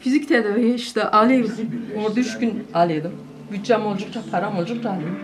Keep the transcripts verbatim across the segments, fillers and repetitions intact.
Fizik tedavi işte alıyorum. Orada üç gün alıyordum. Bütçem olacakça, param olacakça alıyorum.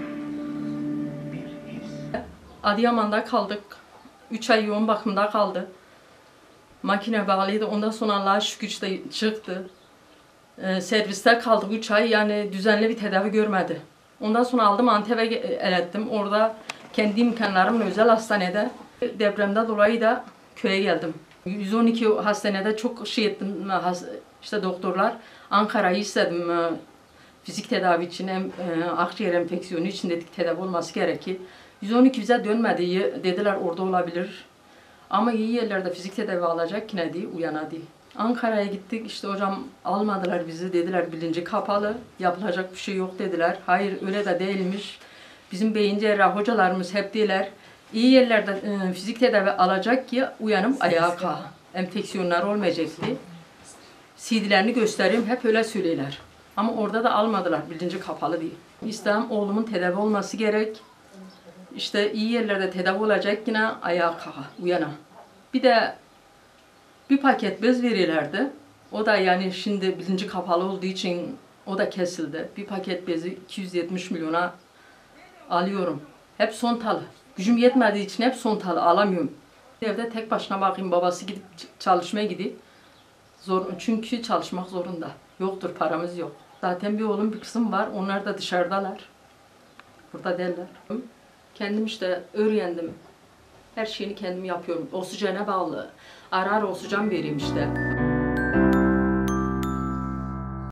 Adıyaman'da kaldık. Üç ay yoğun bakımda kaldı. Makine bağlıydı. Ondan sonra Allah'a şükür işte çıktı. Ee, serviste kaldık üç ay. Yani düzenli bir tedavi görmedi. Ondan sonra aldım Antep'e el ettim. Orada kendi imkanlarımla özel hastanede. Depremde dolayı da köye geldim. yüz on iki hastanede çok şey ettim. İşte doktorlar Ankara'yı istedim. Fizik tedavi için hem akciğer enfeksiyonu için dedik tedavi olması gerekir. yüz on iki bize dönmedi. Dediler orada olabilir. Ama iyi yerlerde fizik tedavi alacak yine değil, uyana değil. Ankara'ya gittik, işte hocam almadılar bizi, dediler bilinci kapalı, yapılacak bir şey yok dediler. Hayır öyle de değilmiş. Bizim beyin cerrah hocalarımız hep diyorlar, iyi yerlerde e, fizik tedavi alacak ki uyanıp ayağa kalk. Enfeksiyonlar olmayacaktı. C D'lerini göstereyim, hep öyle söylüyorlar. Ama orada da almadılar, bilinci kapalı değil. İstem oğlumun tedavi olması gerek. İşte iyi yerlerde tedavi olacak yine ayağa kalk, uyana. Bir de bir paket bez verirlerdi. O da yani şimdi bilinci kapalı olduğu için o da kesildi. Bir paket bezi iki yüz yetmiş milyona alıyorum. Hep sontalı. Gücüm yetmediği için hep sontalı alamıyorum. Evde tek başına bakayım, babası gidip çalışmaya gidiyor. Zor, çünkü çalışmak zorunda. Yoktur, paramız yok. Zaten bir oğlum bir kızım var. Onlar da dışarıdalar. Burada derler. Kendim işte öğrendim. Her şeyini kendim yapıyorum. Oksijene bağlı. Ara ara oksijen vereyim işte.